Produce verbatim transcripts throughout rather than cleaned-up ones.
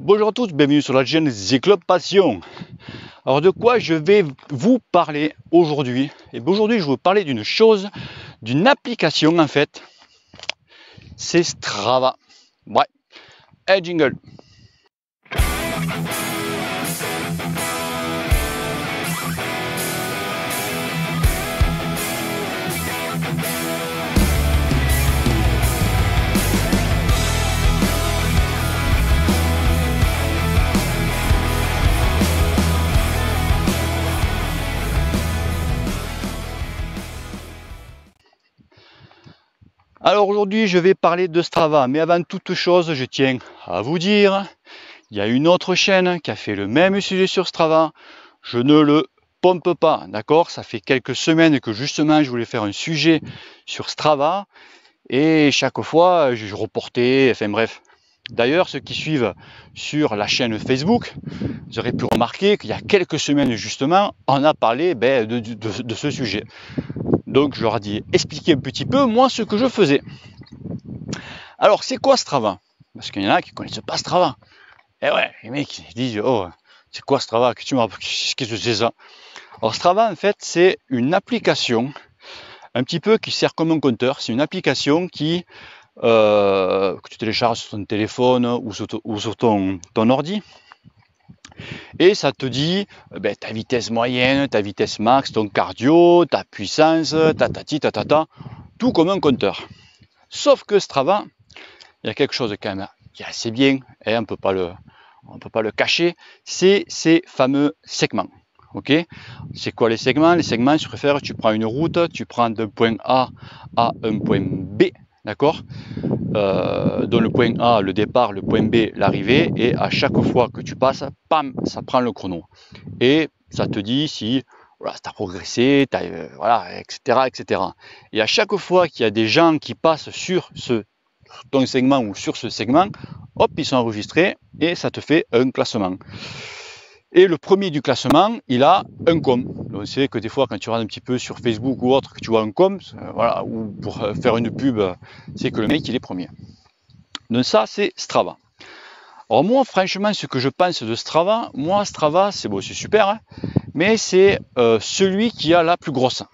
Bonjour à tous, bienvenue sur la chaîne The Club Passion. Alors de quoi je vais vous parler aujourd'hui? Et aujourd'hui je vais vous parler d'une chose, d'une application en fait, c'est Strava. Ouais, hey jingle. Alors aujourd'hui je vais parler de Strava, mais avant toute chose je tiens à vous dire, il y a une autre chaîne qui a fait le même sujet sur Strava, je ne le pompe pas, d'accord? Ça fait quelques semaines que justement je voulais faire un sujet sur Strava, et chaque fois je reportais, enfin bref. D'ailleurs ceux qui suivent sur la chaîne Facebook, vous aurez pu remarquer qu'il y a quelques semaines justement, on a parlé ben, de, de, de ce sujet. Donc je leur ai dit, expliquer un petit peu moi ce que je faisais. Alors c'est quoi Strava? Parce qu'il y en a qui ne connaissent pas Strava. Et ouais, les mecs ils disent, oh c'est quoi Strava? Qu'est-ce que c'est ça? Alors Strava en fait c'est une application un petit peu qui sert comme un compteur. C'est une application qui euh, que tu télécharges sur ton téléphone ou sur, ou sur ton, ton ordi. Et ça te dit ben, ta vitesse moyenne, ta vitesse max, ton cardio, ta puissance, ta tati, ta tata, tout comme un compteur. Sauf que Strava, il y a quelque chose quand même qui est assez bien, et on ne peut pas le, on peut pas le cacher, c'est ces fameux segments. Ok, c'est quoi les segments? Les segments, je préfère, tu prends une route, tu prends d'un point A à un point B, d'accord, euh, dans le point A, le départ, le point B, l'arrivée, et à chaque fois que tu passes, pam, ça prend le chrono. Et ça te dit si voilà, tu as progressé, t'as, euh, voilà, et cetera, et cetera. Et à chaque fois qu'il y a des gens qui passent sur ce ton segment ou sur ce segment, hop, ils sont enregistrés et ça te fait un classement. Et le premier du classement, il a un com. Donc c'est que des fois, quand tu regardes un petit peu sur Facebook ou autre, que tu vois un com, euh, voilà, ou pour euh, faire une pub, c'est que le mec, il est premier. Donc ça, c'est Strava. Alors moi, franchement, ce que je pense de Strava, moi, Strava, c'est bon, c'est super, hein, mais c'est euh, celui qui a la plus grosse.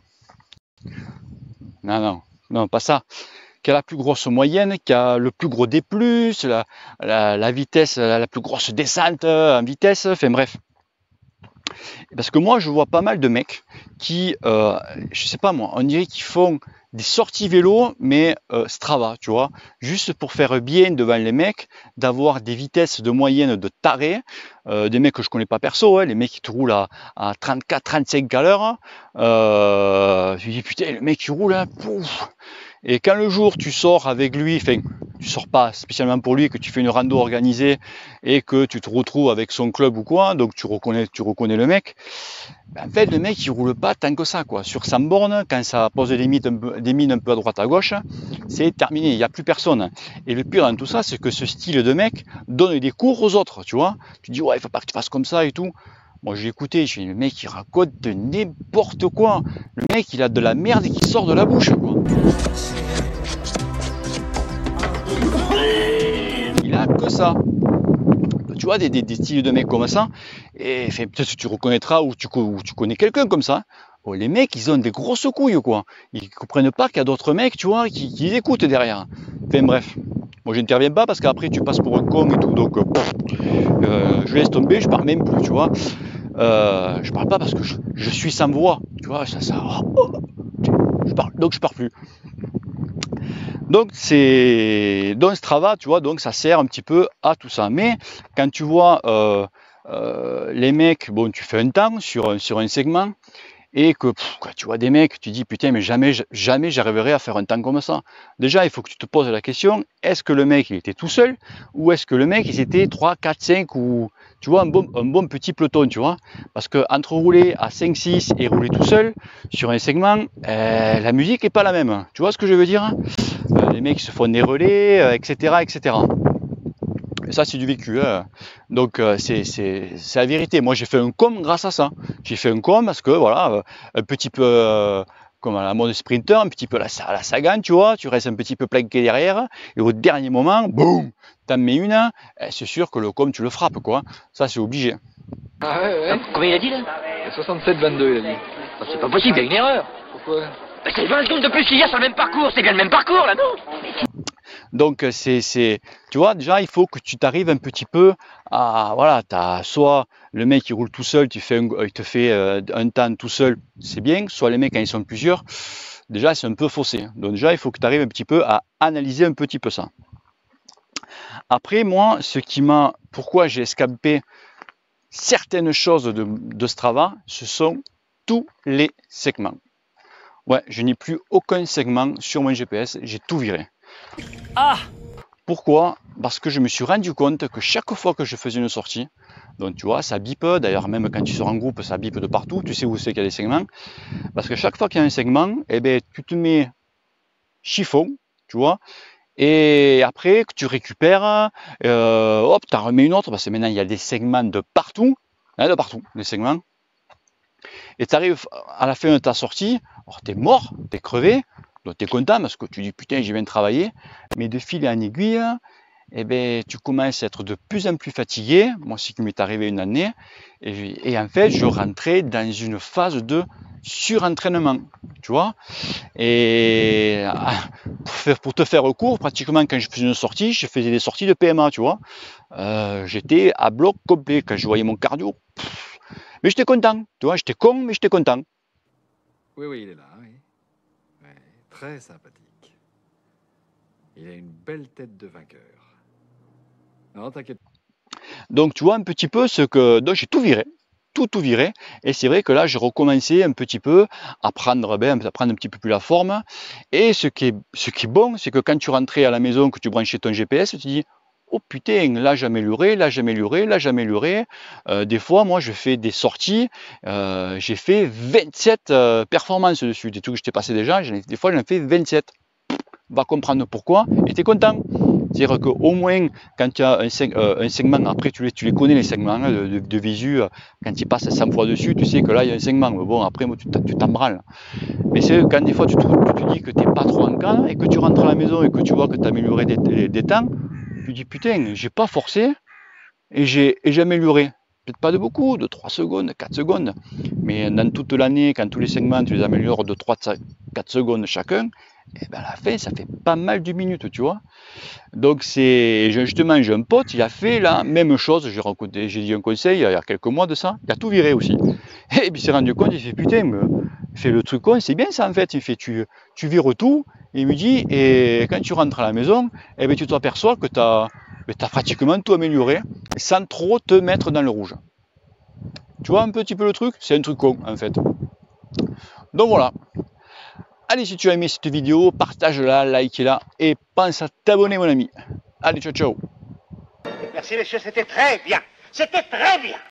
Non, non, non, pas ça. Qui a la plus grosse moyenne, qui a le plus gros D plus, la, la, la vitesse, la, la plus grosse descente en vitesse, enfin bref. Parce que moi, je vois pas mal de mecs qui, euh, je sais pas moi, on dirait qu'ils font des sorties vélo, mais euh, Strava, tu vois, juste pour faire bien devant les mecs, d'avoir des vitesses de moyenne de taré, euh, des mecs que je connais pas perso, hein, les mecs qui te roulent à, à trente-quatre trente-cinq à l'heure, euh, je me dis putain, le mec il roule, hein, pouf. Et quand le jour tu sors avec lui, enfin tu sors pas spécialement pour lui, que tu fais une rando organisée et que tu te retrouves avec son club ou quoi, donc tu reconnais, tu reconnais le mec, ben en fait le mec il roule pas tant que ça quoi. Sur cent bornes, quand ça pose des, limites un peu, des mines un peu à droite à gauche, c'est terminé, il n'y a plus personne. Et le pire dans tout ça, c'est que ce style de mec donne des cours aux autres, tu vois. Tu dis ouais, il faut pas que tu fasses comme ça et tout. Moi j'ai écouté, je dis le mec il raconte de n'importe quoi. Le mec il a de la merde qui sort de la bouche quoi. Il a que ça. Tu vois des, des, des styles de mecs comme ça, et enfin, peut-être que tu reconnaîtras ou tu, ou tu connais quelqu'un comme ça. Bon, les mecs ils ont des grosses couilles quoi. Ils comprennent pas qu'il y a d'autres mecs, tu vois, qui, qui les écoutent derrière. Enfin bref. Moi j'interviens pas parce qu'après tu passes pour un con et tout, donc pff, euh, je laisse tomber, je parle même plus, tu vois. Euh, je parle pas parce que je, je suis sans voix, tu vois, ça, ça, oh, je parle, donc je parle plus. Donc c'est donc Strava, tu vois, donc ça sert un petit peu à tout ça. Mais quand tu vois euh, euh, les mecs, bon, tu fais un temps sur sur un segment et que pff, quand tu vois des mecs, tu dis putain, mais jamais jamais j'arriverai à faire un temps comme ça. Déjà, il faut que tu te poses la question, est-ce que le mec il était tout seul ou est-ce que le mec ils étaient trois, quatre, cinq ou tu vois un bon un bon petit peloton, tu vois? Parce que entre rouler à cinq, six et rouler tout seul sur un segment, euh, la musique est pas la même. Tu vois ce que je veux dire? Hein, euh, les mecs se font des relais, euh, et cetera, et cetera. Et ça c'est du vécu, hein. Donc euh, c'est la vérité. Moi j'ai fait un com grâce à ça. J'ai fait un com parce que voilà, euh, un petit peu euh, comme à la mode sprinter, un petit peu à la, à la Sagan, tu vois, tu restes un petit peu planqué derrière, et au dernier moment, boum, t'en mets une, eh, c'est sûr que le com tu le frappes quoi. Ça c'est obligé. Ah ouais, ouais. Combien il a dit là? soixante-sept vingt-deux, il a dit. Oh, c'est pas possible, il y a une erreur. Pourquoi? Bah, c'est vingt secondes de plus qu'il y a sur le même parcours, c'est bien le même parcours là, non? Donc c'est, c'est, tu vois, déjà il faut que tu t'arrives un petit peu à, voilà, t'as soit le mec qui roule tout seul, tu fais un, il te fait euh, un temps tout seul, c'est bien, soit les mecs quand ils sont plusieurs, déjà c'est un peu faussé. Donc déjà il faut que tu arrives un petit peu à analyser un petit peu ça. Après moi, ce qui m'a, pourquoi j'ai escampé certaines choses de, de Strava, ce sont tous les segments. Ouais, je n'ai plus aucun segment sur mon G P S, j'ai tout viré. Ah! Pourquoi? Parce que je me suis rendu compte que chaque fois que je faisais une sortie, donc tu vois, ça bip, d'ailleurs même quand tu sors en groupe, ça bip de partout, tu sais où c'est qu'il y a des segments, parce que chaque fois qu'il y a un segment, eh ben, tu te mets chiffon, tu vois, et après que tu récupères, euh, hop, tu en remets une autre, parce que maintenant il y a des segments de partout, hein, de partout, des segments, et tu arrives à la fin de ta sortie, tu es mort, tu es crevé, donc tu es content parce que tu dis putain j'ai bien travaillé, mais de fil en aiguille, eh ben, tu commences à être de plus en plus fatigué. Moi, c'est ce qui m'est arrivé une année. Et, et en fait, je rentrais dans une phase de surentraînement, tu vois. Et pour, faire, pour te faire court, pratiquement quand je faisais une sortie, je faisais des sorties de P M A, tu vois. Euh, j'étais à bloc complet quand je voyais mon cardio. Pff, mais j'étais content, tu vois. J'étais con, mais j'étais content. Oui, oui, il est là, oui. Ouais, très sympathique. Il a une belle tête de vainqueur. Non, t'inquiète. Donc tu vois un petit peu ce que... Donc j'ai tout viré, tout tout viré. Et c'est vrai que là j'ai recommencé un petit peu à prendre, ben, à prendre un petit peu plus la forme. Et ce qui est, ce qui est bon, c'est que quand tu rentrais à la maison, que tu branchais ton G P S, tu te dis, oh putain, là j'ai amélioré, là j'ai amélioré, là j'ai amélioré. Euh, des fois, moi je fais des sorties, euh, j'ai fait vingt-sept euh, performances dessus. Des trucs que je t'ai passé déjà, des fois j'en ai fait vingt-sept. Va comprendre pourquoi, et tu es content. C'est-à-dire qu'au moins, quand tu as un, euh, un segment, après tu les, tu les connais les segments hein, de, de, de visu, quand tu passes cent fois dessus, tu sais que là il y a un segment. Mais bon, après tu t'en branles. Mais c'est quand des fois tu te, tu te dis que tu n'es pas trop en cas et que tu rentres à la maison et que tu vois que tu as amélioré des, des, des temps, tu dis putain, j'ai pas forcé et j'ai amélioré. Peut-être pas de beaucoup, de trois secondes, quatre secondes, mais dans toute l'année, quand tous les segments tu les améliores de trois à quatre secondes chacun, et ben à la fin ça fait pas mal d'une minute, tu vois. Donc c'est justement, j'ai un pote, il a fait la même chose, j'ai j'ai dit un conseil il y a quelques mois de ça, il a tout viré aussi. Et puis il s'est rendu compte, il fait putain, mais, il fait le truc con, c'est bien ça en fait, il fait tu, tu vires tout, et il me dit, et quand tu rentres à la maison, et ben tu t'aperçois que tu as, as pratiquement tout amélioré, sans trop te mettre dans le rouge. Tu vois un petit peu le truc? C'est un truc con en fait. Donc voilà. Allez, si tu as aimé cette vidéo, partage-la, like-la et pense à t'abonner mon ami. Allez, ciao ciao. Merci messieurs, c'était très bien. C'était très bien.